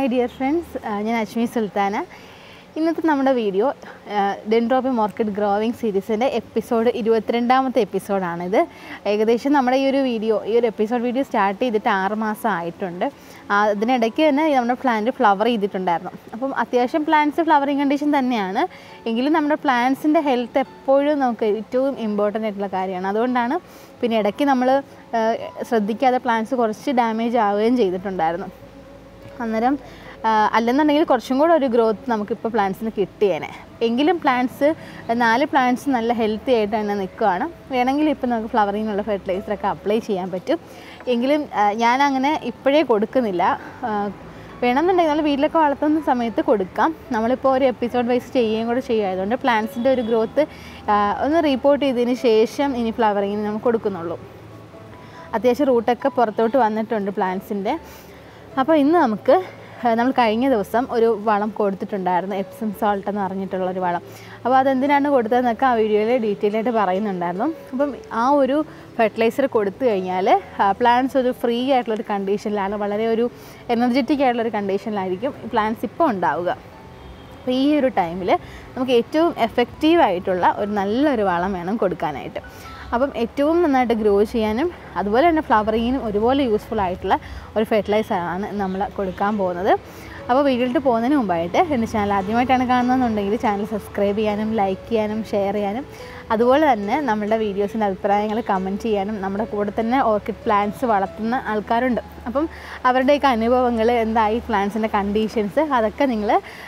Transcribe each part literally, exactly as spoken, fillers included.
Hi dear friends, ഞാൻ അശ്മി സുൽത്താന. ഇന്നത്തെ നമ്മുടെ വീഡിയോ ഡെൻഡ്രോബിയം ഓർക്കിഡ് ഗ്രോവിംഗ് സീരീസിൻ്റെ എപ്പിസോഡ് ഇരുപത്തിരണ്ടാമത്തെ എപ്പിസോഡാണിത്. ഏകദേശം നമ്മുടെ ഈ ഒരു വീഡിയോ ഈ ഒരു എപ്പിസോഡ് വീഡിയോ സ്റ്റാർട്ട് ചെയ്തിട്ട് ആറ് മാസം ആയിട്ടുണ്ട്. അതിനിടയ്ക്ക് തന്നെ നമ്മുടെ പ്ലാന്റ് ഫ്ലവർ ചെയ്തിട്ടുണ്ടായിരുന്നു. അപ്പം അത്യാവശ്യം പ്ലാന്റ്സ് ഫ്ലവറിങ് കണ്ടീഷൻ തന്നെയാണ്. എങ്കിലും നമ്മുടെ പ്ലാന്റ്സിൻ്റെ ഹെൽത്ത് എപ്പോഴും നമുക്ക് ഏറ്റവും ഇമ്പോർട്ടൻ്റ് ആയിട്ടുള്ള കാര്യമാണ്. അതുകൊണ്ടാണ് പിന്നെ ഇടയ്ക്ക് നമ്മൾ ശ്രദ്ധിക്കാതെ പ്ലാന്റ്സ് കുറച്ച് ഡാമേജ് ആവുകയും ചെയ്തിട്ടുണ്ടായിരുന്നു. അന്നേരം അല്ലെന്നുണ്ടെങ്കിൽ കുറച്ചും കൂടെ ഒരു ഗ്രോത്ത് നമുക്കിപ്പോൾ പ്ലാന്റ്സിന് കിട്ടിയേനെ. എങ്കിലും പ്ലാന്റ്സ് നാല് പ്ലാന്റ്സ് നല്ല ഹെൽത്തി ആയിട്ട് തന്നെ നിൽക്കുകയാണ്. വേണമെങ്കിൽ ഇപ്പോൾ നമുക്ക് ഫ്ലവറിങ്ങിനുള്ള ഫെർട്ടിലൈസറൊക്കെ അപ്ലൈ ചെയ്യാൻ പറ്റും. എങ്കിലും ഞാനങ്ങനെ ഇപ്പോഴേ കൊടുക്കുന്നില്ല. വേണമെന്നുണ്ടെങ്കിൽ നമ്മൾ വീട്ടിലൊക്കെ വളർത്തുന്ന സമയത്ത് കൊടുക്കാം. നമ്മളിപ്പോൾ ഒരു എപ്പിസോഡ് വൈസ് ചെയ്യുകയും കൂടെ ചെയ്യുമായതുകൊണ്ട് പ്ലാന്റ്സിൻ്റെ ഒരു ഗ്രോത്ത് ഒന്ന് റിപ്പോർട്ട് ചെയ്തതിന് ശേഷം ഇനി ഫ്ലവറിങ്ങിന് നമുക്ക് കൊടുക്കുന്നുള്ളൂ. അത്യാവശ്യം റൂട്ടൊക്കെ പുറത്തോട്ട് വന്നിട്ടുണ്ട് പ്ലാന്റ്സിൻ്റെ. അപ്പോൾ ഇന്ന് നമുക്ക് നമ്മൾ കഴിഞ്ഞ ദിവസം ഒരു വളം കൊടുത്തിട്ടുണ്ടായിരുന്നു, എപ്സം സോൾട്ട് എന്ന് പറഞ്ഞിട്ടുള്ളൊരു വളം. അപ്പോൾ അതെന്തിനാണ് കൊടുത്തതെന്നൊക്കെ ആ വീഡിയോയിൽ ഡീറ്റെയിൽ ആയിട്ട് പറയുന്നുണ്ടായിരുന്നു. അപ്പം ആ ഒരു ഫെർട്ടിലൈസർ കൊടുത്തു കഴിഞ്ഞാൽ പ്ലാന്റ്സ് ഒരു ഫ്രീ ആയിട്ടുള്ളൊരു കണ്ടീഷനിലാണ്, വളരെ ഒരു എനർജറ്റിക് ആയിട്ടുള്ളൊരു കണ്ടീഷനിലായിരിക്കും പ്ലാന്റ്സ് ഇപ്പോൾ ഉണ്ടാവുക. അപ്പോൾ ഈ ഒരു ടൈമിൽ നമുക്ക് ഏറ്റവും എഫക്റ്റീവായിട്ടുള്ള ഒരു നല്ലൊരു വളം വേണം കൊടുക്കാനായിട്ട്. അപ്പം ഏറ്റവും നന്നായിട്ട് ഗ്രോ ചെയ്യാനും അതുപോലെ തന്നെ ഫ്ലവറിങ്ങിനും ഒരുപോലെ യൂസ്ഫുൾ ആയിട്ടുള്ള ഒരു ഫെർട്ടിലൈസറാണ് നമ്മൾ കൊടുക്കാൻ പോകുന്നത്. അപ്പോൾ വീഡിയോയിട്ട് പോകുന്നതിന് മുമ്പായിട്ട് എൻ്റെ ചാനൽ ആദ്യമായിട്ടാണ് കാണുന്നതെന്നുണ്ടെങ്കിൽ ചാനൽ സബ്സ്ക്രൈബ് ചെയ്യാനും ലൈക്ക് ചെയ്യാനും ഷെയർ ചെയ്യാനും അതുപോലെ തന്നെ നമ്മളുടെ വീഡിയോസിൻ്റെ അഭിപ്രായങ്ങൾ കമൻറ്റ് ചെയ്യാനും. നമ്മുടെ കൂടെ തന്നെ ഓർക്കിഡ് പ്ലാന്റ്സ് വളർത്തുന്ന ആൾക്കാരുണ്ട്. അപ്പം അവരുടെയൊക്കെ അനുഭവങ്ങൾ എന്തായി, പ്ലാന്റ്സിൻ്റെ കണ്ടീഷൻസ്, അതൊക്കെ നിങ്ങൾ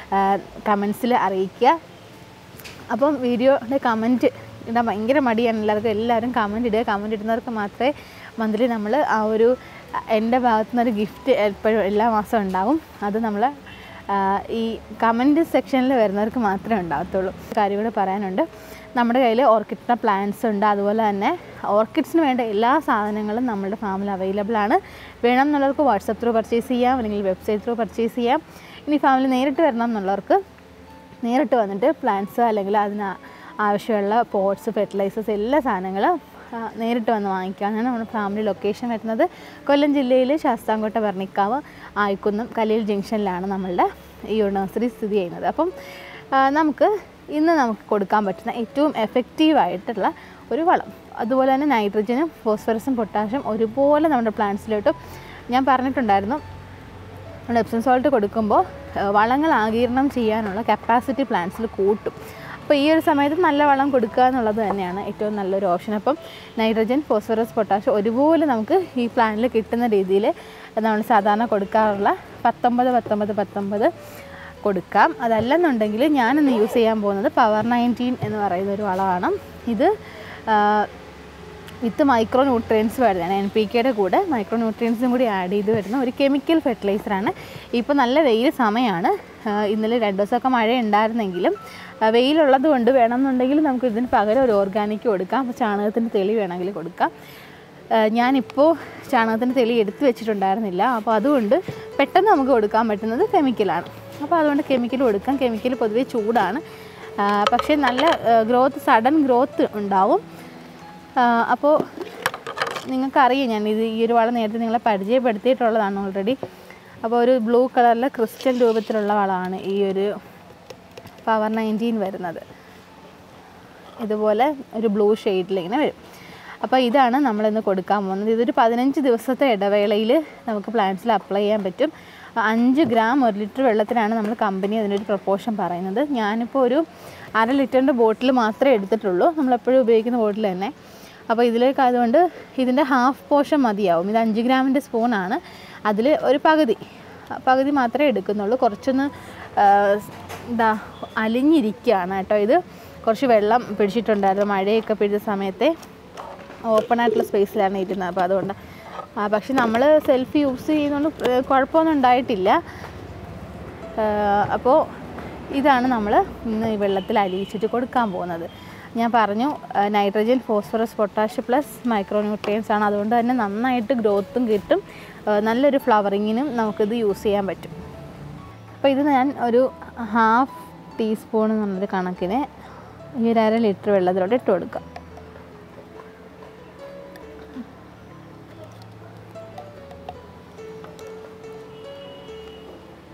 കമൻസിൽ അറിയിക്കുക. അപ്പം വീഡിയോയുടെ കമൻറ്റ് ഇടാൻ ഭയങ്കര മടിയാണ് എല്ലാവർക്കും. എല്ലാവരും കമൻറ്റ് ഇടുക. കമൻറ്റ് ഇടുന്നവർക്ക് മാത്രമേ മന്ത്ലി നമ്മൾ ആ ഒരു എൻ്റെ ഭാഗത്തു നിന്നൊരു ഗിഫ്റ്റ് എപ്പോഴും എല്ലാ മാസവും ഉണ്ടാവും. അത് നമ്മൾ ഈ കമൻറ്റ് സെക്ഷനിൽ വരുന്നവർക്ക് മാത്രമേ ഉണ്ടാകത്തുള്ളൂ. കാര്യം കൂടെ പറയാനുണ്ട്. നമ്മുടെ കയ്യിൽ ഓർക്കിഡിൻ്റെ പ്ലാന്റ്സ് ഉണ്ട്. അതുപോലെ തന്നെ ഓർക്കിഡ്സിന് വേണ്ട എല്ലാ സാധനങ്ങളും നമ്മുടെ ഫാമിൽ അവൈലബിൾ ആണ്. വേണം എന്നുള്ളവർക്ക് വാട്സപ്പ് ത്രൂ പർച്ചേസ് ചെയ്യാം, അല്ലെങ്കിൽ വെബ്സൈറ്റ് ത്രൂ പർച്ചേസ് ചെയ്യാം. ഇനി ഫാമിൽ നേരിട്ട് വരണം എന്നുള്ളവർക്ക് നേരിട്ട് വന്നിട്ട് പ്ലാന്റ്സ് അല്ലെങ്കിൽ അതിന് ആവശ്യമുള്ള പോട്ട്സ്, ഫെർട്ടിലൈസേഴ്സ്, എല്ലാ സാധനങ്ങളും നേരിട്ട് വന്ന് വാങ്ങിക്കാനാണ് നമ്മുടെ ഫാമിലി ലൊക്കേഷൻ വരുന്നത്. കൊല്ലം ജില്ലയിൽ ശാസ്താംകോട്ട വർണിക്കാവ് ആയിക്കുന്നം കലയിൽ ജംഗ്ഷനിലാണ് നമ്മളുടെ ഈ ഒരു നഴ്സറി സ്ഥിതി ചെയ്യുന്നത്. അപ്പം നമുക്ക് ഇന്ന് നമുക്ക് കൊടുക്കാൻ പറ്റുന്ന ഏറ്റവും എഫക്റ്റീവായിട്ടുള്ള ഒരു വളം, അതുപോലെ തന്നെ നൈട്രജനും ഫോസ്ഫറസും പൊട്ടാഷ്യം ഒരുപോലെ നമ്മുടെ പ്ലാന്റ്സിലോട്ടും ഞാൻ പറഞ്ഞിട്ടുണ്ടായിരുന്നു. നമ്മൾ എപ്സം സോൾട്ട് കൊടുക്കുമ്പോൾ വളങ്ങൾ ആഗിരണം ചെയ്യാനുള്ള കപ്പാസിറ്റി പ്ലാന്റ്സിൽ കൂട്ടും. അപ്പോൾ ഈ ഒരു സമയത്ത് നല്ല വളം കൊടുക്കുക എന്നുള്ളത് തന്നെയാണ് ഏറ്റവും നല്ലൊരു ഓപ്ഷൻ. അപ്പം നൈട്രജൻ, ഫോസ്ഫറസ്, പൊട്ടാഷ്യം ഒരുപോലെ നമുക്ക് ഈ പ്ലാന്റിൽ കിട്ടുന്ന രീതിയിൽ നമ്മൾ സാധാരണ കൊടുക്കാറുള്ള പത്തൊമ്പത് പത്തൊമ്പത് പത്തൊമ്പത് കൊടുക്കാം. അതല്ലെന്നുണ്ടെങ്കിൽ ഞാനിന്ന് യൂസ് ചെയ്യാൻ പോകുന്നത് പവർ നയൻറ്റീൻ എന്ന് പറയുന്ന ഒരു വളമാണ്. ഇത് വിത്ത് മൈക്രോ ന്യൂട്രിയൻസ് വരുന്നതാണ്. എൻ പി കെയുടെ കൂടെ മൈക്രോ ന്യൂട്രിയൻസും കൂടി ആഡ് ചെയ്ത് വരുന്ന ഒരു കെമിക്കൽ ഫെർട്ടിലൈസറാണ്. ഇപ്പോൾ നല്ല വെയിൽ സമയമാണ്. ഇന്നലെ രണ്ട് ദിവസമൊക്കെ മഴ ഉണ്ടായിരുന്നെങ്കിലും വെയിലുള്ളത് കൊണ്ട് വേണമെന്നുണ്ടെങ്കിൽ നമുക്ക് ഇതിന് പകരം ഒരു ഓർഗാനിക് കൊടുക്കാം. അപ്പോൾ ചാണകത്തിൻ്റെ തെളി വേണമെങ്കിൽ കൊടുക്കാം. ഞാനിപ്പോൾ ചാണകത്തിൻ്റെ തെളി എടുത്ത് വെച്ചിട്ടുണ്ടായിരുന്നില്ല. അപ്പോൾ അതുകൊണ്ട് പെട്ടെന്ന് നമുക്ക് കൊടുക്കാൻ പറ്റുന്നത് കെമിക്കലാണ്. അപ്പോൾ അതുകൊണ്ട് കെമിക്കൽ കൊടുക്കാം. കെമിക്കൽ പൊതുവേ ചൂടാണ്, പക്ഷേ നല്ല ഗ്രോത്ത്, സഡൻ ഗ്രോത്ത് ഉണ്ടാവും. അപ്പോൾ നിങ്ങൾക്കറിയാം, ഞാൻ ഇത് ഈ ഒരു വളം നേരത്തെ നിങ്ങളെ പരിചയപ്പെടുത്തിയിട്ടുള്ളതാണ് ഓൾറെഡി. അപ്പോൾ ഒരു ബ്ലൂ കളറിലെ ക്രിസ്റ്റൽ രൂപത്തിലുള്ള വളമാണ് ഈ ഒരു പവർ നയൻറ്റീൻ വരുന്നത്. ഇതുപോലെ ഒരു ബ്ലൂ ഷെയ്ഡിൽ ഇങ്ങനെ വരും. അപ്പോൾ ഇതാണ് നമ്മളിന്ന് കൊടുക്കാൻ പോകുന്നത്. ഇതൊരു പതിനഞ്ച് ദിവസത്തെ ഇടവേളയിൽ നമുക്ക് പ്ലാന്റ്സിൽ അപ്ലൈ ചെയ്യാൻ പറ്റും. അഞ്ച് ഗ്രാം ഒരു ലിറ്റർ വെള്ളത്തിനാണ് നമ്മൾ കമ്പനി അതിനൊരു പ്രൊപ്പോർഷൻ പറയുന്നത്. ഞാനിപ്പോൾ ഒരു അര ലിറ്ററിൻ്റെ ബോട്ടിൽ മാത്രമേ എടുത്തിട്ടുള്ളൂ, നമ്മളെപ്പോഴും ഉപയോഗിക്കുന്ന ബോട്ടിൽ തന്നെ. അപ്പോൾ ഇതിലേക്ക് ആയതുകൊണ്ട് ഇതിൻ്റെ ഹാഫ് പോർഷൻ മതിയാവും. ഇത് അഞ്ച് ഗ്രാമിൻ്റെ സ്പൂണാണ്. അതിൽ ഒരു പകുതി പകുതി മാത്രമേ എടുക്കുന്നുള്ളൂ. കുറച്ചൊന്ന് എന്താ അലിഞ്ഞിരിക്കുകയാണ് കേട്ടോ. ഇത് കുറച്ച് വെള്ളം പിടിച്ചിട്ടുണ്ടായിരുന്നു മഴയൊക്കെ പിടിച്ച സമയത്തെ. ഓപ്പൺ ആയിട്ടുള്ള സ്പേസിലാണ് ഇരുന്നത്. അപ്പോൾ അതുകൊണ്ട് പക്ഷെ നമ്മൾ സെൽഫ് യൂസ് ചെയ്യുന്നതുകൊണ്ട് കുഴപ്പമൊന്നും ഉണ്ടായിട്ടില്ല. അപ്പോൾ ഇതാണ് നമ്മൾ ഇന്ന് ഈ വെള്ളത്തിൽ അലിയിച്ചിട്ട് കൊടുക്കാൻ പോകുന്നത്. ഞാൻ പറഞ്ഞു nitrogen, phosphorus, potassium plus micro nutrients ആണ്. അതുകൊണ്ട് തന്നെ നന്നായിട്ട് ഗ്രോത്തും കിട്ടും, നല്ലൊരു ഫ്ലവറിങ്ങിനും നമുക്കിത് യൂസ് ചെയ്യാൻ പറ്റും. അപ്പോൾ ഇത് ഞാൻ ഒരു ഹാഫ് ടീസ്പൂൺ എന്നുള്ളൊരു കണക്കിന് ഈ ഒരു അര ലിറ്റർ വെള്ളത്തിലോട്ട് ഇട്ട് കൊടുക്കാം.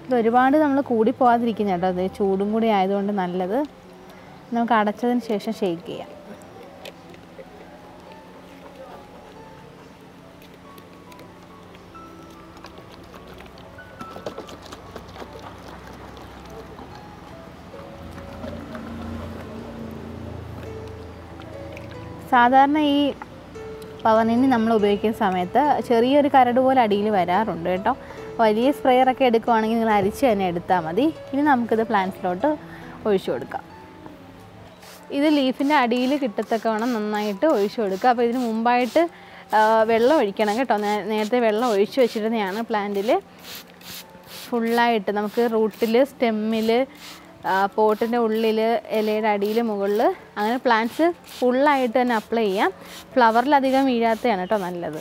ഇത് ഒരുപാട് നമ്മൾ കൂടി പോകാതിരിക്കുന്ന കേട്ടോ, അത് ചൂടും കൂടി ആയതുകൊണ്ട് നല്ലത്. നമുക്ക് അടച്ചതിന് ശേഷം ഷേക്ക് ചെയ്യാം. സാധാരണ ഈ പവനിന് നമ്മൾ ഉപയോഗിക്കുന്ന സമയത്ത് ചെറിയൊരു കരട് പോലെ അടിയിൽ വരാറുണ്ട് കേട്ടോ. വലിയ സ്പ്രെയറൊക്കെ എടുക്കുവാണെങ്കിൽ നിങ്ങൾ അരിച്ച് തന്നെ എടുത്താൽ മതി. ഇനി നമുക്കിത് പ്ലാന്റ്സിലോട്ട് ഒഴിച്ചു കൊടുക്കാം. ഇത് ലീഫിൻ്റെ അടിയിൽ കിട്ടത്തക്കവണ്ണം നന്നായിട്ട് ഒഴിച്ചു കൊടുക്കുക. അപ്പോൾ ഇതിന് മുമ്പായിട്ട് വെള്ളം ഒഴിക്കണം കേട്ടോ. നേരത്തെ വെള്ളം ഒഴിച്ചു വെച്ചിരുന്നതാണ് പ്ലാന്റിൽ ഫുള്ളായിട്ട്. നമുക്ക് റൂട്ടിൽ, സ്റ്റെമ്മിൽ, പോട്ടിൻ്റെ ഉള്ളിൽ, ഇലയുടെ അടിയിൽ, മുകളിൽ, അങ്ങനെ പ്ലാന്റ്സ് ഫുള്ളായിട്ട് തന്നെ അപ്ലൈ ചെയ്യാം. ഫ്ലവറിലധികം വീഴാത്തതാണ് കേട്ടോ നല്ലത്.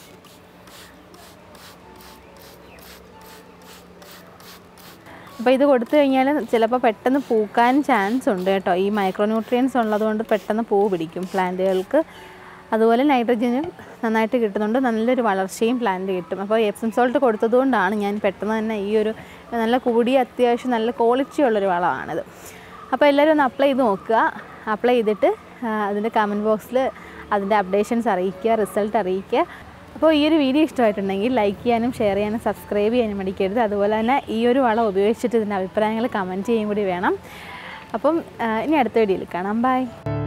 അപ്പോൾ ഇത് കൊടുത്തു കഴിഞ്ഞാൽ ചിലപ്പോൾ പെട്ടെന്ന് പൂക്കാൻ ചാൻസ് ഉണ്ട് കേട്ടോ. ഈ മൈക്രോ ന്യൂട്രിയൻസ് ഉള്ളതുകൊണ്ട് പെട്ടെന്ന് പൂ പിടിക്കും പ്ലാന്റുകൾക്ക്. അതുപോലെ നൈട്രജനും നന്നായിട്ട് കിട്ടുന്നുണ്ട്, നല്ലൊരു വളർച്ചയും പ്ലാന്റ് കിട്ടും. അപ്പോൾ എപ്സം സോൾട്ട് കൊടുത്തതുകൊണ്ടാണ് ഞാൻ പെട്ടെന്ന് തന്നെ ഈ ഒരു നല്ല കൂടിയ അത്യാവശ്യം നല്ല ക്വാളിറ്റി ഉള്ളൊരു വളമാണിത്. അപ്പോൾ എല്ലാവരും ഒന്ന് അപ്ലൈ ചെയ്ത് നോക്കുക. അപ്ലൈ ചെയ്തിട്ട് അതിൻ്റെ കമൻറ്റ് ബോക്സിൽ അതിൻ്റെ അപ്ഡേഷൻസ് അറിയിക്കുക, റിസൾട്ട് അറിയിക്കുക. അപ്പോൾ ഈ ഒരു വീഡിയോ ഇഷ്ടമായിട്ടുണ്ടെങ്കിൽ ലൈക്ക് ചെയ്യാനും ഷെയർ ചെയ്യാനും സബ്സ്ക്രൈബ് ചെയ്യാനും മടിക്കരുത്. അതുപോലെ തന്നെ ഈ ഒരു വളം ഉപയോഗിച്ചിട്ട് ഇതിൻ്റെ അഭിപ്രായങ്ങൾ കമൻറ്റ് ചെയ്യും കൂടി വേണം. അപ്പം ഇനി അടുത്ത വീഡിയോയിൽ കാണാം. ബൈ.